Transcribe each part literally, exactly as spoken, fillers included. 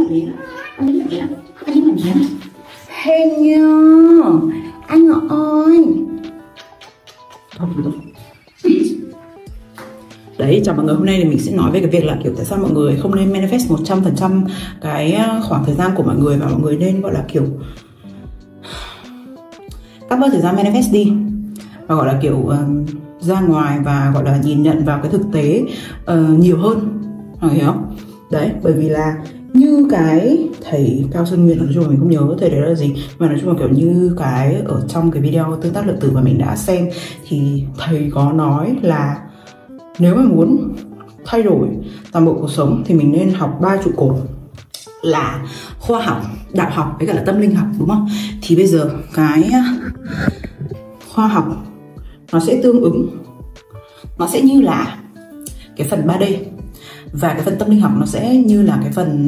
làm gì đó? Anh đứng làm gì đó? Anh đứng làm gì đó? Hello, anh ơi. Thôi, thôi. Đấy, chào mọi người, hôm nay thì mình sẽ nói về cái việc là kiểu tại sao mọi người không nên manifest một trăm phần trăm cái khoảng thời gian của mọi người, và mọi người nên gọi là kiểu cắt bớt thời gian manifest đi và gọi là kiểu uh, ra ngoài và gọi là nhìn nhận vào cái thực tế uh, nhiều hơn, mọi người hiểu không? Đấy, bởi vì là như cái thầy Cao Sơn Nguyên, nói chung là mình không nhớ thầy đấy là gì, mà nói chung là kiểu như cái ở trong cái video tương tác lượng tử mà mình đã xem thì thầy có nói là nếu mà muốn thay đổi toàn bộ cuộc sống thì mình nên học ba trụ cột là khoa học, đạo học với cả là tâm linh học, đúng không? Thì bây giờ cái khoa học nó sẽ tương ứng, nó sẽ như là cái phần ba D, và cái phần tâm linh học nó sẽ như là cái phần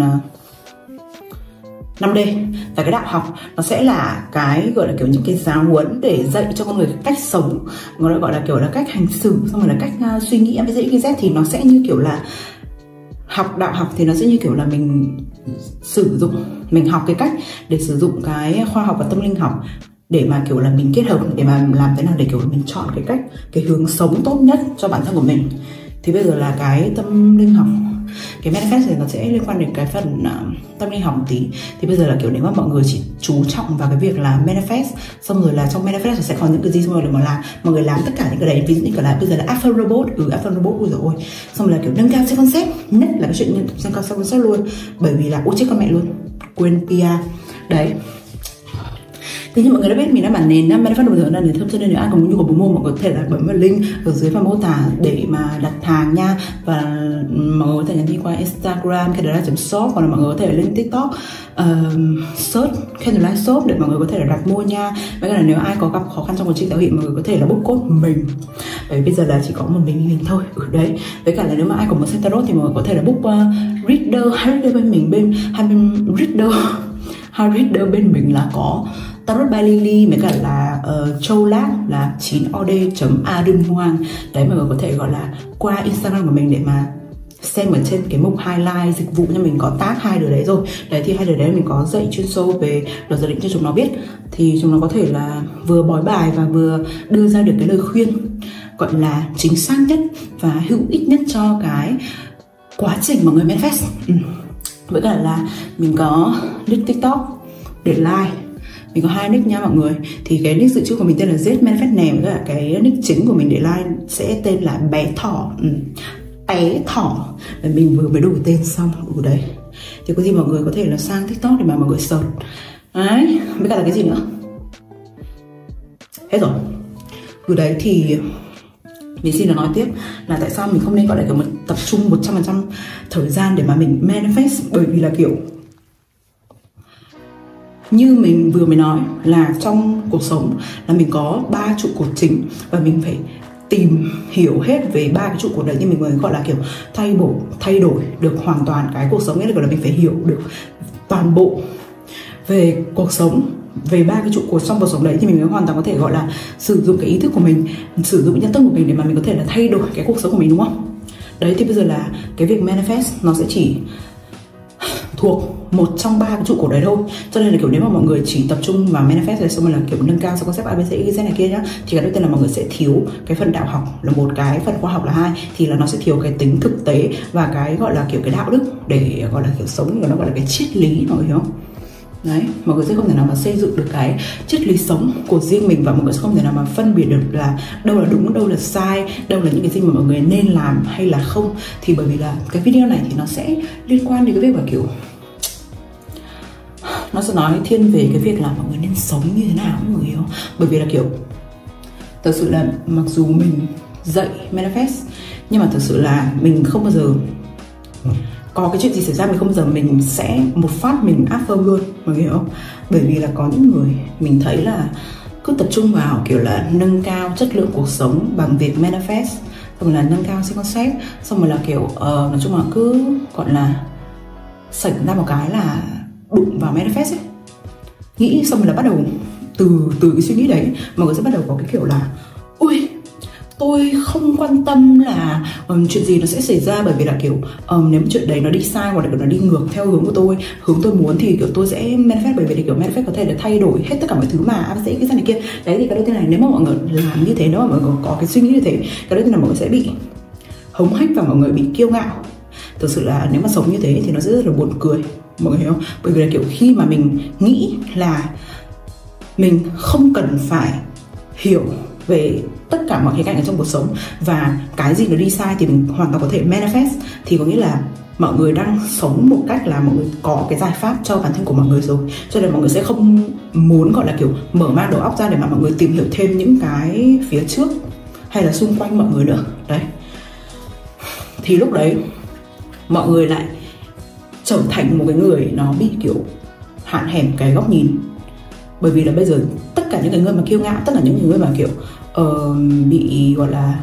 năm D, và cái đạo học nó sẽ là cái gọi là kiểu những cái giáo huấn để dạy cho con người cách sống, gọi là gọi là kiểu là cách hành xử, xong rồi là cách uh, suy nghĩ a bê xê ích i dét. Thì nó sẽ như kiểu là học đạo học thì nó sẽ như kiểu là mình sử dụng, mình học cái cách để sử dụng cái khoa học và tâm linh học để mà kiểu là mình kết hợp, để mà làm thế nào để kiểu mình chọn cái cách, cái hướng sống tốt nhất cho bản thân của mình. Thì bây giờ là cái tâm linh học, cái manifest thì nó sẽ liên quan đến cái phần uh, tâm linh học một tí. Thì bây giờ là kiểu nếu mà mọi người chỉ chú trọng vào cái việc là manifest, xong rồi là trong manifest sẽ có những cái gì, xong rồi mà làm mọi người làm tất cả những cái đấy, ví dụ như kiểu là bây giờ là Alpha Robot, ừ Alpha Robot ui rồi, xong rồi là kiểu nâng cao self concept, nhất là cái chuyện nâng cao self concept luôn, bởi vì là ôi chết con mẹ luôn, quên pê e đấy. Thế nhưng mọi người đã biết mình đã bản nền manifest đồng thời là nền thơm, cho nên nếu ai có nhu cầu mua, mọi người có thể là bấm vào link ở dưới phần mô tả để mà đặt hàng nha. Và mọi người có thể nhắn tin qua Instagram candlelight shop, hoặc là mọi người có thể lên TikTok uh, search candlelight shop để mọi người có thể là đặt mua nha. Với cả là nếu ai có gặp khó khăn trong quá trình giáo hiện, mọi người có thể là book code mình, bởi bây giờ là chỉ có một mình mình thôi ở ừ, đấy. Với cả là nếu mà ai có muốn xem tarot thì mọi người có thể là book uh, reader, hai reader bên mình, bên hai bên reader hai reader bên mình là có Tarot by Lily với cả là uh, Châu Lát là chín o d chấm a đương hoang. Đấy, mọi người có thể gọi là qua Instagram của mình để mà xem ở trên cái mục highlight dịch vụ nha, mình có tag hai đứa đấy rồi. Đấy thì hai đứa đấy mình có dạy chuyên sâu về luật gia định cho chúng nó biết, thì chúng nó có thể là vừa bói bài và vừa đưa ra được cái lời khuyên gọi là chính xác nhất và hữu ích nhất cho cái quá trình mọi người manifest. ừ. Với cả là mình có nick TikTok để like, mình có hai nick nha mọi người. Thì cái nick dự trữ của mình tên là Z Manifest nè, với cả cái nick chính của mình để like sẽ tên là bé thỏ. ừ. Bé thỏ là mình vừa mới đổi tên xong ở đấy. Thì có gì mọi người có thể là sang TikTok để mà mọi người search. Đấy, với cả là cái gì nữa hết rồi. Từ đấy thì mình xin được nói tiếp là tại sao mình không nên gọi là kiểu một tập trung một trăm phần trăm thời gian để mà mình manifest. Bởi vì là kiểu như mình vừa mới nói là trong cuộc sống là mình có ba trụ cột chính, và mình phải tìm hiểu hết về ba cái trụ cột đấy thì mình mới gọi là kiểu thay đổi thay đổi được hoàn toàn cái cuộc sống. Nghĩa là kiểu là mình phải hiểu được toàn bộ về cuộc sống, về ba cái trụ cột trong cuộc sống đấy thì mình mới hoàn toàn có thể gọi là sử dụng cái ý thức của mình, sử dụng nhân tâm của mình để mà mình có thể là thay đổi cái cuộc sống của mình, đúng không? Đấy, thì bây giờ là cái việc manifest nó sẽ chỉ thuộc một trong ba cái trụ cột đấy thôi. Cho nên là kiểu nếu mà mọi người chỉ tập trung vào manifest rồi xong rồi là kiểu nâng cao concept a bê xê ích i dét này kia nhá, thì cái đầu tiên là mọi người sẽ thiếu cái phần đạo học là một, cái phần khoa học là hai, thì là nó sẽ thiếu cái tính thực tế và cái gọi là kiểu cái đạo đức để gọi là kiểu sống, nó gọi là cái triết lý, mọi người hiểu không? Đấy, mọi người sẽ không thể nào mà xây dựng được cái triết lý sống của riêng mình, và mọi người sẽ không thể nào mà phân biệt được là đâu là đúng, đâu là sai, đâu là những cái gì mà mọi người nên làm hay là không. Thì bởi vì là cái video này thì nó sẽ liên quan đến cái việc là kiểu nó sẽ nói thiên về cái việc là mọi người nên sống như thế nào, mọi người hiểu không? Bởi vì là kiểu thật sự là mặc dù mình dạy manifest nhưng mà thật sự là mình không bao giờ có cái chuyện gì xảy ra mình không bao giờ mình sẽ một phát mình áp phông luôn, mọi người hiểu không? Bởi vì là có những người mình thấy là cứ tập trung vào kiểu là nâng cao chất lượng cuộc sống bằng việc manifest, xong rồi là nâng cao self concept, xong rồi là kiểu uh, nói chung là cứ gọi là xảy ra một cái là đụng vào manifest ấy, nghĩ xong rồi là bắt đầu từ từ cái suy nghĩ đấy mọi người sẽ bắt đầu có cái kiểu là ui tôi không quan tâm là um, chuyện gì nó sẽ xảy ra, bởi vì là kiểu um, nếu chuyện đấy nó đi sai hoặc là nó đi ngược theo hướng của tôi, hướng tôi muốn thì kiểu tôi sẽ manifest, bởi vì là kiểu manifest có thể là thay đổi hết tất cả mọi thứ mà sẽ cái này kia. Đấy thì cái đầu tiên này, nếu mà mọi người làm như thế, nếu mà mọi người có cái suy nghĩ như thế, cái đầu tiên là mọi người sẽ bị hống hách và mọi người bị kiêu ngạo. Thực sự là nếu mà sống như thế thì nó sẽ rất là buồn cười, mọi người hiểu không? Bởi vì là kiểu khi mà mình nghĩ là mình không cần phải hiểu về tất cả mọi khía cạnh ở trong cuộc sống, và cái gì nó đi sai thì mình hoàn toàn có thể manifest, thì có nghĩa là mọi người đang sống một cách là mọi người có cái giải pháp cho bản thân của mọi người rồi, cho nên mọi người sẽ không muốn gọi là kiểu mở mang đầu óc ra để mà mọi người tìm hiểu thêm những cái phía trước hay là xung quanh mọi người nữa. Đấy, thì lúc đấy mọi người lại trở thành một cái người nó bị kiểu hạn hẹp cái góc nhìn. Bởi vì là bây giờ tất cả những cái người mà kiêu ngạo, tất cả những người mà kiểu uh, bị gọi là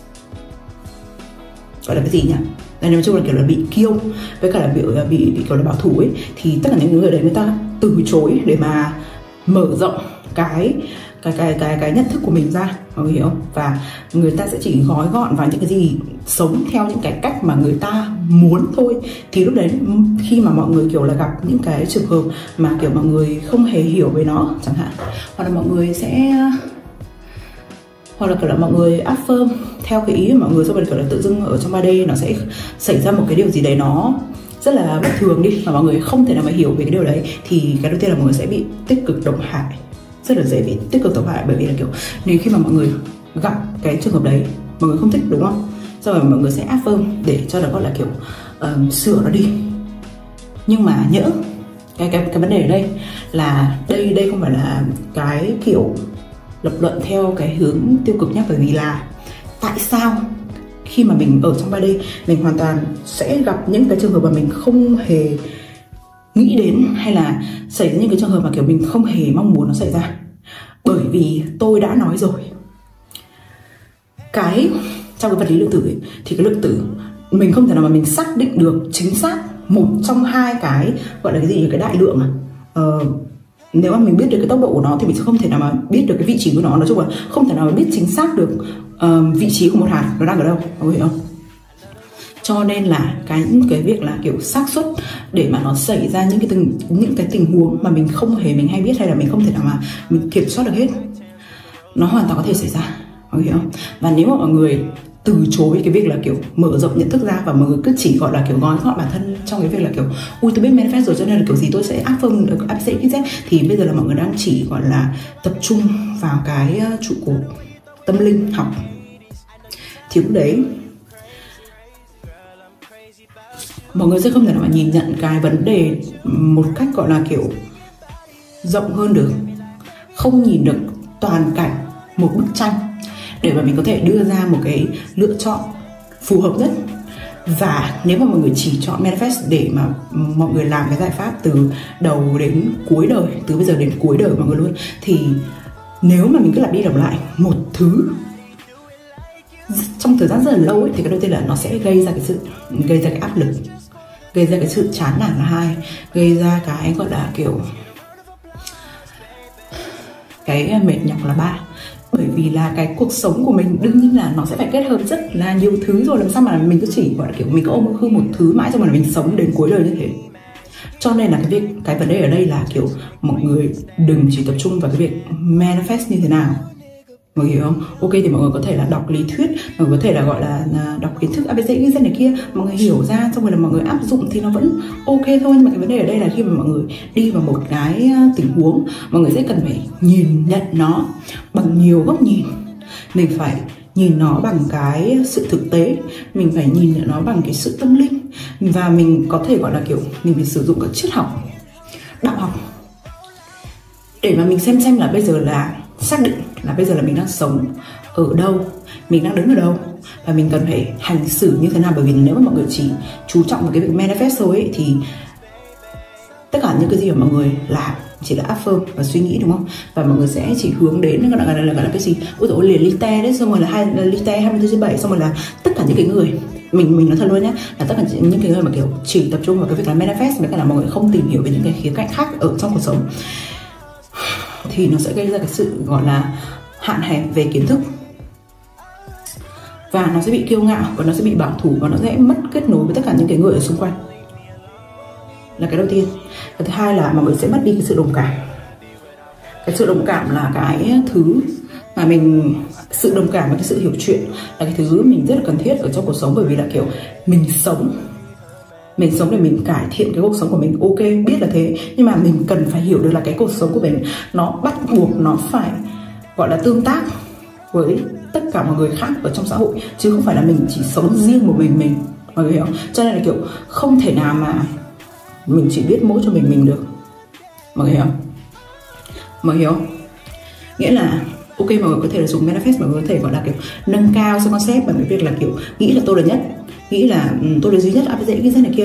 gọi là cái gì nhỉ? Nói chung là kiểu là bị kiêu, với cả là bị bị bị kiểu là bảo thủ ấy, thì tất cả những người đấy người ta từ chối để mà mở rộng cái cái cái cái cái nhận thức của mình ra, mọi người hiểu không? Và người ta sẽ chỉ gói gọn vào những cái gì, sống theo những cái cách mà người ta muốn thôi. Thì lúc đấy khi mà mọi người kiểu là gặp những cái trường hợp mà kiểu mọi người không hề hiểu về nó chẳng hạn, hoặc là mọi người sẽ hoặc là kiểu là mọi người affirm theo cái ý của mọi người, xong rồi kiểu là tự dưng ở trong ba D nó sẽ xảy ra một cái điều gì đấy nó rất là bất thường đi, mà mọi người không thể nào mà hiểu về cái điều đấy, thì cái đầu tiên là mọi người sẽ bị tích cực độc hại, rất là dễ bị tích cực độc hại. Bởi vì là kiểu nếu khi mà mọi người gặp cái trường hợp đấy mọi người không thích, đúng không, sau rồi mọi người sẽ affirm để cho nó gọi là kiểu uh, sửa nó đi. Nhưng mà nhỡ cái cái cái vấn đề ở đây là đây đây không phải là cái kiểu lập luận theo cái hướng tiêu cực nhé, bởi vì là tại sao khi mà mình ở trong ba D mình hoàn toàn sẽ gặp những cái trường hợp mà mình không hề nghĩ đến, hay là xảy ra những cái trường hợp mà kiểu mình không hề mong muốn nó xảy ra. Bởi vì tôi đã nói rồi, cái trong cái vật lý lượng tử ấy, thì cái lượng tử mình không thể nào mà mình xác định được chính xác một trong hai cái gọi là cái gì, cái đại lượng mà ờ, nếu mà mình biết được cái tốc độ của nó thì mình sẽ không thể nào mà biết được cái vị trí của nó. Nói chung là không thể nào mà biết chính xác được uh, vị trí của một hạt nó đang ở đâu, có hiểu không? Cho nên là cái cái việc là kiểu xác suất để mà nó xảy ra những cái tình những cái tình huống mà mình không hề mình hay biết, hay là mình không thể nào mà mình kiểm soát được hết, nó hoàn toàn có thể xảy ra, có hiểu không? Và nếu mà mọi người từ chối cái việc là kiểu mở rộng nhận thức ra, và mọi người cứ chỉ gọi là kiểu gói gọn bản thân trong cái việc là kiểu ui tôi biết manifest rồi cho nên là kiểu gì tôi sẽ áp phương được áp sẽ z, thì bây giờ là mọi người đang chỉ gọi là tập trung vào cái trụ cột tâm linh học. Thì lúc đấy mọi người sẽ không thể nào mà nhìn nhận cái vấn đề một cách gọi là kiểu rộng hơn được, không nhìn được toàn cảnh một bức tranh để mà mình có thể đưa ra một cái lựa chọn phù hợp nhất. Và nếu mà mọi người chỉ chọn manifest để mà mọi người làm cái giải pháp từ đầu đến cuối đời, từ bây giờ đến cuối đời của mọi người luôn, thì nếu mà mình cứ lặp đi lặp lại một thứ trong thời gian rất là lâu ấy, thì cái đầu tiên là nó sẽ gây ra cái sự gây ra cái áp lực, gây ra cái sự chán nản là hai, gây ra cái gọi là kiểu cái mệt nhọc là ba. Bởi vì là cái cuộc sống của mình đương nhiên là nó sẽ phải kết hợp rất là nhiều thứ rồi, làm sao mà mình cứ chỉ gọi là kiểu mình cứ ôm hư một thứ mãi xong rồi mình sống đến cuối đời như thế. Cho nên là cái việc cái vấn đề ở đây là kiểu mọi người đừng chỉ tập trung vào cái việc manifest như thế nào, mọi người hiểu không? Ok thì mọi người có thể là đọc lý thuyết, mọi người có thể là gọi là đọc kiến thức a bê xê x này kia, mọi người hiểu ra xong rồi là mọi người áp dụng thì nó vẫn ok thôi. Nhưng mà cái vấn đề ở đây là khi mà mọi người đi vào một cái tình huống, mọi người sẽ cần phải nhìn nhận nó bằng nhiều góc nhìn. Mình phải nhìn nó bằng cái sự thực tế, mình phải nhìn nhận nó bằng cái sự tâm linh, và mình có thể gọi là kiểu mình phải sử dụng các triết học, đạo học để mà mình xem xem là bây giờ là xác định là bây giờ là mình đang sống ở đâu, mình đang đứng ở đâu, và mình cần phải hành xử như thế nào. Bởi vì nếu mà mọi người chỉ chú trọng vào cái việc manifest thôi ấy, thì tất cả những cái gì mà mọi người làm chỉ là affirm và suy nghĩ, đúng không? Và mọi người sẽ chỉ hướng đến gọi là, là, là, là cái gì, ôi dồi ôi liền lite đấy, xong rồi là hai lite hai mươi bốn trên bảy, xong rồi là tất cả những cái người mình mình nói thật luôn nhé, là tất cả những cái người mà kiểu chỉ tập trung vào cái việc là manifest, với cả là mọi người không tìm hiểu về những cái khía cạnh khác ở trong cuộc sống, thì nó sẽ gây ra cái sự gọi là hạn hẹp về kiến thức. và nó sẽ bị kiêu ngạo, và nó sẽ bị bảo thủ, và nó sẽ mất kết nối với tất cả những cái người ở xung quanh, là cái đầu tiên. Cái thứ hai là mọi người sẽ mất đi cái sự đồng cảm. Cái sự đồng cảm là cái thứ mà mình, sự đồng cảm và cái sự hiểu chuyện là cái thứ mình rất là cần thiết ở trong cuộc sống, bởi vì là kiểu mình sống mình sống để mình cải thiện cái cuộc sống của mình, ok, biết là thế, nhưng mà mình cần phải hiểu được là cái cuộc sống của mình nó bắt buộc nó phải gọi là tương tác với tất cả mọi người khác ở trong xã hội, chứ không phải là mình chỉ sống riêng một mình mình, mọi người hiểu không? Cho nên là kiểu không thể nào mà mình chỉ biết mỗi cho mình mình được, mọi người hiểu không? Mọi người hiểu không? Nghĩa là ok, mọi người có thể là dùng manifest, mọi người có thể gọi là kiểu nâng cao cái concept bằng cái việc là kiểu nghĩ là tôi là nhất, nghĩ là um, tôi là duy nhất, áp dễ cái này kia.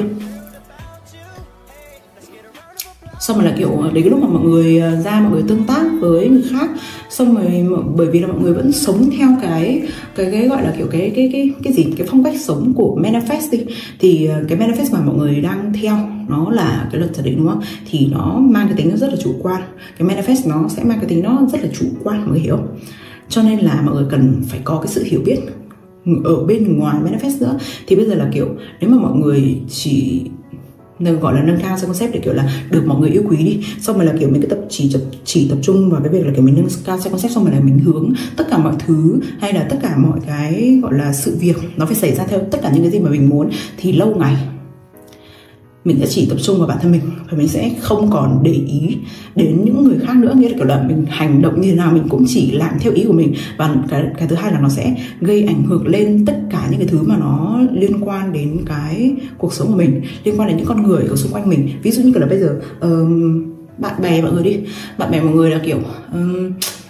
Xong rồi là kiểu đến cái lúc mà mọi người ra, mọi người tương tác với người khác, xong rồi bởi vì là mọi người vẫn sống theo cái cái cái gọi là kiểu cái cái cái cái gì cái phong cách sống của manifest đi, thì cái manifest mà mọi người đang theo nó là cái luật giả định, đúng không? Thì nó mang cái tính nó rất là chủ quan. Cái manifest nó sẽ mang cái tính nó rất là chủ quan, mọi người hiểu. Cho nên là mọi người cần phải có cái sự hiểu biết ở bên ngoài manifest nữa. Thì bây giờ là kiểu nếu mà mọi người chỉ nên gọi là nâng cao cái concept để kiểu là được mọi người yêu quý đi, xong rồi là kiểu mình cứ tập chỉ tập chỉ tập trung vào cái việc là kiểu mình nâng cao cái concept, xong rồi là mình hướng tất cả mọi thứ hay là tất cả mọi cái gọi là sự việc nó phải xảy ra theo tất cả những cái gì mà mình muốn, thì lâu ngày mình sẽ chỉ tập trung vào bản thân mình và mình sẽ không còn để ý đến những người khác nữa. Nghĩa là kiểu là mình hành động như thế nào mình cũng chỉ làm theo ý của mình. Và cái, cái thứ hai là nó sẽ gây ảnh hưởng lên tất cả những cái thứ mà nó liên quan đến cái cuộc sống của mình, liên quan đến những con người ở xung quanh mình. Ví dụ như kiểu là bây giờ um, bạn bè mọi người đi, bạn bè mọi người là kiểu um,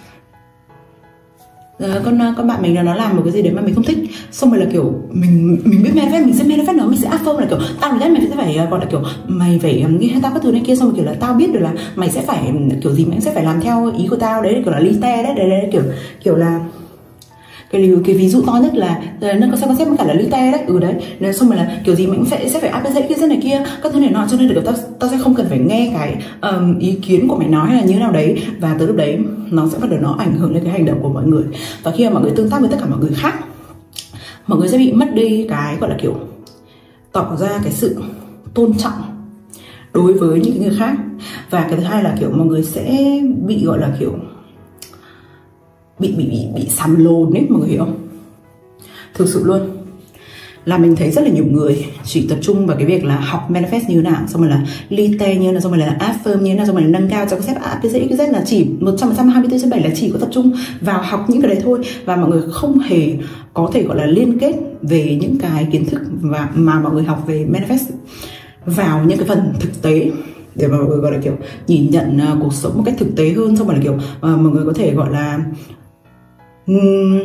con con bạn mình là nó làm một cái gì đấy mà mình không thích, xong rồi là kiểu mình mình biết manifest, mình sẽ manifest nó, mình sẽ affirm là kiểu tao là nhất, mày sẽ phải gọi là kiểu mày phải nghĩ tao các thứ này kia, xong rồi kiểu là tao biết được là mày sẽ phải kiểu gì mày sẽ phải làm theo ý của tao, đấy kiểu là lite đấy, đấy, đấy kiểu kiểu là cái, cái ví dụ to nhất là nâng cao concept với cả là lite đấy, ừ đấy, nên xong rồi là kiểu gì mình sẽ sẽ phải áp dễ cái này kia các thứ này nọ, cho nên là tao tao sẽ không cần phải nghe cái um, ý kiến của mày nói hay là như thế nào đấy, và từ lúc đấy nó sẽ bắt đầu nó ảnh hưởng lên cái hành động của mọi người. Và khi mà mọi người tương tác với tất cả mọi người khác, mọi người sẽ bị mất đi cái gọi là kiểu tỏ ra cái sự tôn trọng đối với những người khác. Và cái thứ hai là kiểu mọi người sẽ bị gọi là kiểu bị bị bị bị sàm lồn ấy, mọi người hiểu không? Thực sự luôn là mình thấy rất là nhiều người chỉ tập trung vào cái việc là học manifest như thế nào, xong rồi là lite như thế nào, xong rồi là affirm như thế nào, xong rồi là nâng cao cho concept a bê xê xê là chỉ một trăm phần trăm hai mươi bốn trên bảy là chỉ có tập trung vào học những cái đấy thôi, và mọi người không hề có thể gọi là liên kết về những cái kiến thức và mà mọi người học về manifest vào những cái phần thực tế để mà mọi người gọi là kiểu nhìn nhận uh, cuộc sống một cách thực tế hơn, xong rồi là kiểu uh, mọi người có thể gọi là um,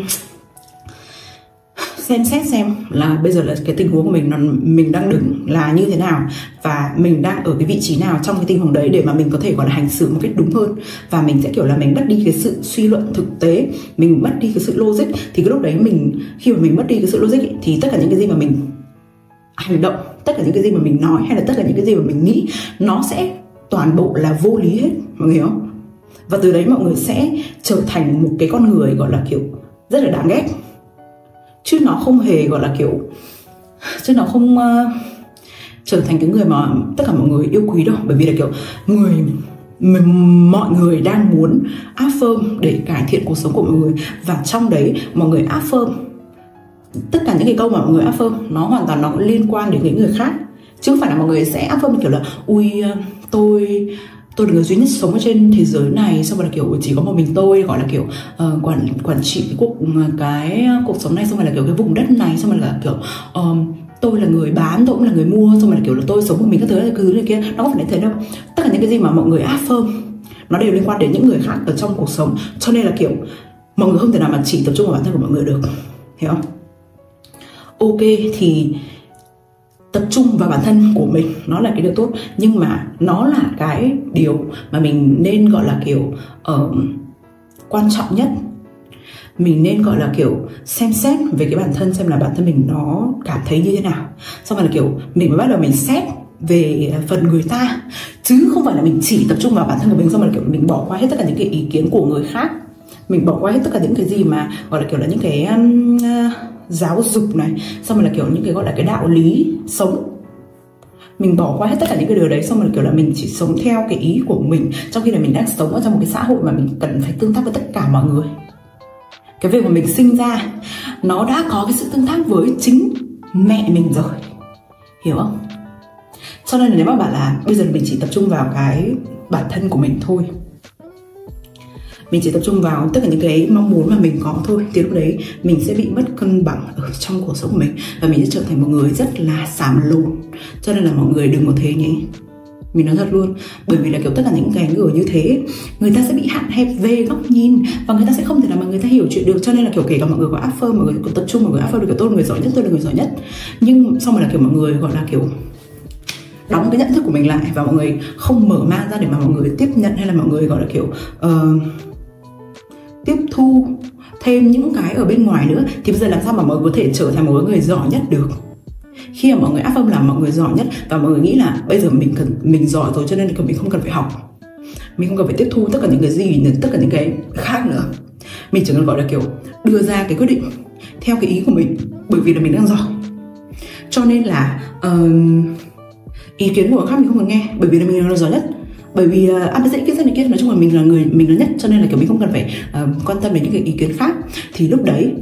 xem xét xem là bây giờ là cái tình huống của mình, nó, mình đang đứng là như thế nào, và mình đang ở cái vị trí nào trong cái tình huống đấy để mà mình có thể gọi là hành xử một cách đúng hơn. Và mình sẽ kiểu là mình mất đi cái sự suy luận thực tế, mình mất đi cái sự logic. Thì cái lúc đấy mình, khi mà mình mất đi cái sự logic ấy, thì tất cả những cái gì mà mình hành động, tất cả những cái gì mà mình nói, hay là tất cả những cái gì mà mình nghĩ, nó sẽ toàn bộ là vô lý hết, mọi người hiểu không? Và từ đấy mọi người sẽ trở thành một cái con người gọi là kiểu rất là đáng ghét, chứ nó không hề gọi là kiểu, chứ nó không uh, trở thành cái người mà tất cả mọi người yêu quý đâu. Bởi vì là kiểu người mọi người đang muốn affirm để cải thiện cuộc sống của mọi người, và trong đấy mọi người affirm tất cả những cái câu mà mọi người affirm nó hoàn toàn nó liên quan đến những người khác, chứ không phải là mọi người sẽ affirm kiểu là ui tôi tôi là người duy nhất sống ở trên thế giới này, xong rồi là kiểu chỉ có một mình tôi gọi là kiểu uh, quản quản trị cái cuộc cái cuộc sống này, xong rồi là kiểu cái vùng đất này, xong rồi là kiểu um, tôi là người bán, tôi cũng là người mua, xong rồi là kiểu là tôi sống một mình các thứ này, thứ này kia. Nó không phải như thế đâu. Tất cả những cái gì mà mọi người affirm nó đều liên quan đến những người khác ở trong cuộc sống, cho nên là kiểu mọi người không thể nào mà chỉ tập trung vào bản thân của mọi người được, hiểu không? Ok, thì tập trung vào bản thân của mình nó là cái điều tốt, nhưng mà nó là cái điều mà mình nên gọi là kiểu uh, quan trọng nhất. Mình nên gọi là kiểu xem xét về cái bản thân, xem là bản thân mình nó cảm thấy như thế nào, xong rồi là kiểu mình mới bắt đầu mình xét về phần người ta, chứ không phải là mình chỉ tập trung vào bản thân của mình, xong rồi là kiểu mình bỏ qua hết tất cả những cái ý kiến của người khác. Mình bỏ qua hết tất cả những cái gì mà gọi là kiểu là những cái um, uh, giáo dục này, xong rồi là kiểu những cái gọi là cái đạo lý sống. Mình bỏ qua hết tất cả những cái điều đấy, xong rồi là kiểu là mình chỉ sống theo cái ý của mình, trong khi là mình đang sống ở trong một cái xã hội mà mình cần phải tương tác với tất cả mọi người. Cái việc mà mình sinh ra nó đã có cái sự tương tác với chính mẹ mình rồi, hiểu không? Cho nên là nếu mà bảo là bây giờ mình chỉ tập trung vào cái bản thân của mình thôi, mình chỉ tập trung vào tất cả những cái mong muốn mà mình có thôi, thì lúc đấy mình sẽ bị mất cân bằng ở trong cuộc sống của mình, và mình sẽ trở thành một người rất là xàm lùn. Cho nên là mọi người đừng có thế nhé, mình nói thật luôn. Bởi vì là kiểu tất cả những cái người như thế, người ta sẽ bị hạn hẹp về góc nhìn, và người ta sẽ không thể nào mà người ta hiểu chuyện được. Cho nên là kiểu kể cả mọi người có affirm, mọi người có tập trung, mọi người affirm được kiểu tôi là người giỏi nhất, tôi là người giỏi nhất, nhưng xong rồi là kiểu mọi người gọi là kiểu đóng cái nhận thức của mình lại, và mọi người không mở mang ra để mà mọi người tiếp nhận, hay là mọi người gọi là kiểu uh, tiếp thu thêm những cái ở bên ngoài nữa. Thì bây giờ làm sao mà mọi người có thể trở thành một người giỏi nhất được, khi mà mọi người áp âm làm mọi người giỏi nhất, và mọi người nghĩ là bây giờ mình cần mình giỏi rồi, cho nên là mình không cần phải học, mình không cần phải tiếp thu tất cả những cái gì, tất cả những cái khác nữa. Mình chỉ cần gọi là kiểu đưa ra cái quyết định theo cái ý của mình, bởi vì là mình đang giỏi. Cho nên là uh, ý kiến của người khác mình không cần nghe, bởi vì là mình là giỏi nhất. Bởi vì anh uh, dễ kia này kia, nói chung là mình là người mình lớn nhất, cho nên là kiểu mình không cần phải uh, quan tâm đến những cái ý kiến khác. Thì lúc đấy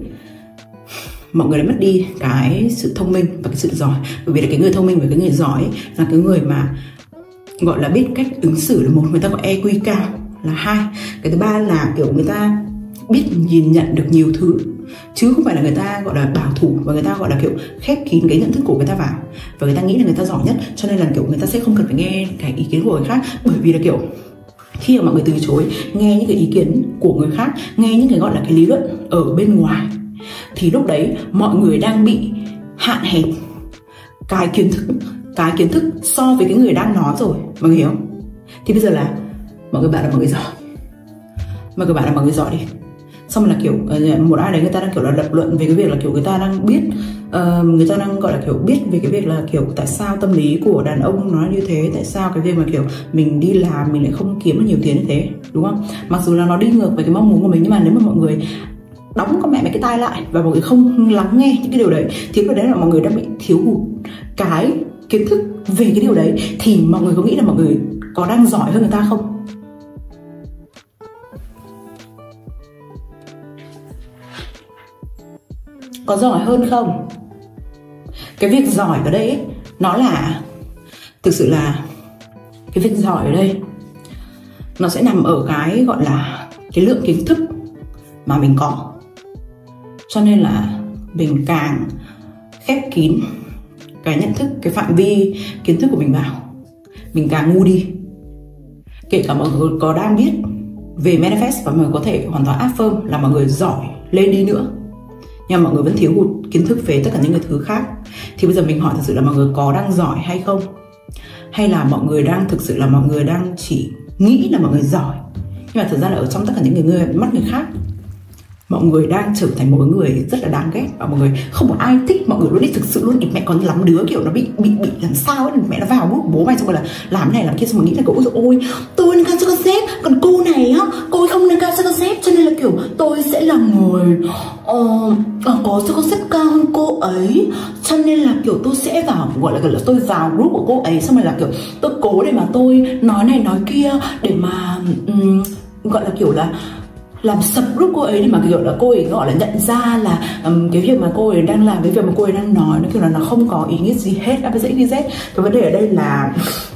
mọi người đã mất đi cái sự thông minh và cái sự giỏi. Bởi vì là cái người thông minh và cái người giỏi ấy, là cái người mà gọi là biết cách ứng xử là một, người ta có e quy cao là hai, cái thứ ba là kiểu người ta biết nhìn nhận được nhiều thứ, chứ không phải là người ta gọi là bảo thủ, và người ta gọi là kiểu khép kín cái nhận thức của người ta vào, và người ta nghĩ là người ta giỏi nhất, cho nên là kiểu người ta sẽ không cần phải nghe cái ý kiến của người khác. Bởi vì là kiểu khi mà mọi người từ chối nghe những cái ý kiến của người khác, nghe những cái gọi là cái lý luận ở bên ngoài, thì lúc đấy mọi người đang bị hạn hẹp cái kiến thức cái kiến thức so với cái người đang nói rồi, mọi người hiểu không? Thì bây giờ là mọi người bảo là mọi người giỏi, mọi người bảo là mọi người giỏi đi, xong là kiểu một ai đấy người ta đang kiểu là lập luận về cái việc là kiểu người ta đang biết uh, người ta đang gọi là kiểu biết về cái việc là kiểu tại sao tâm lý của đàn ông nó như thế, tại sao cái việc mà kiểu mình đi làm mình lại không kiếm được nhiều tiền như thế, đúng không? Mặc dù là nó đi ngược với cái mong muốn của mình, nhưng mà nếu mà mọi người đóng con mẹ mấy cái tai lại và mọi người không lắng nghe những cái điều đấy, thì lúc đấy là mọi người đang bị thiếu hụt cái kiến thức về cái điều đấy. Thì mọi người có nghĩ là mọi người có đang giỏi hơn người ta không? Có giỏi hơn không? Cái việc giỏi ở đây ấy, nó là thực sự là cái việc giỏi ở đây nó sẽ nằm ở cái gọi là cái lượng kiến thức mà mình có. Cho nên là mình càng khép kín cái nhận thức, cái phạm vi kiến thức của mình vào, mình càng ngu đi. Kể cả mọi người có đang biết về manifest và mọi người có thể hoàn toàn affirm là mọi người giỏi lên đi nữa, nhưng mà mọi người vẫn thiếu hụt kiến thức về tất cả những cái thứ khác. Thì bây giờ mình hỏi thật sự là mọi người có đang giỏi hay không? Hay là mọi người đang thực sự là mọi người đang chỉ nghĩ là mọi người giỏi, nhưng mà thực ra là ở trong tất cả những người mắt người khác, mọi người đang trở thành một người rất là đáng ghét, và mọi người không một ai thích mọi người luôn đi, thực sự luôn. Mẹ còn lắm đứa kiểu nó bị bị bị làm sao ấy, mẹ nó vào bút bố mày xong rồi là làm cái này làm kia, xong rồi nghĩ là kiểu ôi dồi ôi tôi nâng cao cho con sếp, còn cô này á cô ấy không nâng cao cho con sếp, cho nên là kiểu tôi sẽ là người uh, có cho con sếp cao hơn cô ấy, cho nên là kiểu tôi sẽ vào gọi là, gọi là tôi vào group của cô ấy, xong rồi là kiểu tôi cố để mà tôi nói này nói kia để mà um, gọi là kiểu là làm sập group cô ấy, để mà kiểu là cô ấy gọi là nhận ra là um, cái việc mà cô ấy đang làm, cái việc mà cô ấy đang nói nó kiểu là nó không có ý nghĩa gì hết. a bê xê x y zét. Cái vấn đề ở đây là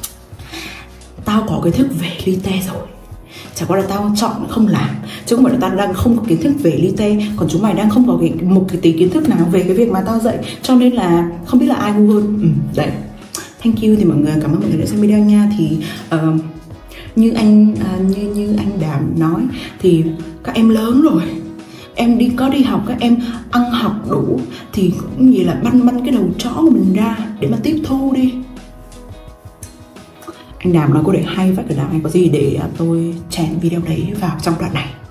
tao có kiến thức về Lite rồi, chả qua là tao chọn không làm, chứ không phải là tao đang không có kiến thức về Lite, còn chúng mày đang không có cái, một cái tí kiến thức nào về cái việc mà tao dạy, cho nên là không biết là ai ngu hơn. Ừ, đấy. Thank you. Thì mọi người cảm ơn mọi người đã xem video nha. Thì uh, như anh uh, như như anh Đàm nói thì các em lớn rồi, em đi có đi học, các em ăn học đủ thì cũng như là băn băn cái đầu chó của mình ra để mà tiếp thu đi. Anh Đàm nói cô để hay vậy, ở Đàm anh có gì để tôi chèn video đấy vào trong đoạn này.